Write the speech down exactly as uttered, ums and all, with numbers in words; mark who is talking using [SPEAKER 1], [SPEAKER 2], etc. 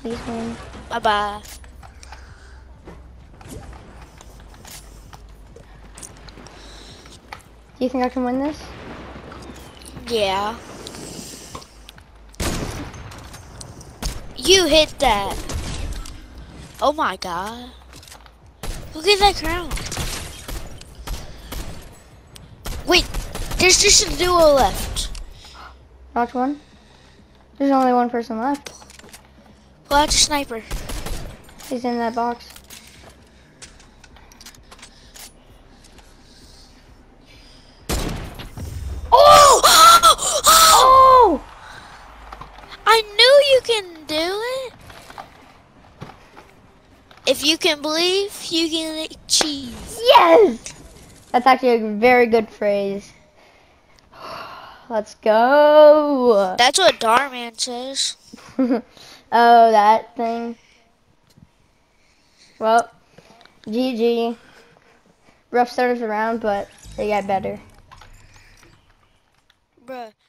[SPEAKER 1] Peace, man.
[SPEAKER 2] Bye bye.
[SPEAKER 1] Do you think I can win this?
[SPEAKER 2] Yeah. You hit that. Oh my god. Look at that crown. Wait, there's just a duo left.
[SPEAKER 1] Watch one. There's only one person left.
[SPEAKER 2] Watch a sniper.
[SPEAKER 1] He's in that box.
[SPEAKER 2] Oh!
[SPEAKER 1] Oh!
[SPEAKER 2] I knew you can do it. If you can believe, you can achieve.
[SPEAKER 1] Yes! That's actually a very good phrase. Let's go.
[SPEAKER 2] That's what Darman says.
[SPEAKER 1] Oh, that thing. Well, G G. Rough starters around, but they got better.
[SPEAKER 2] Bruh.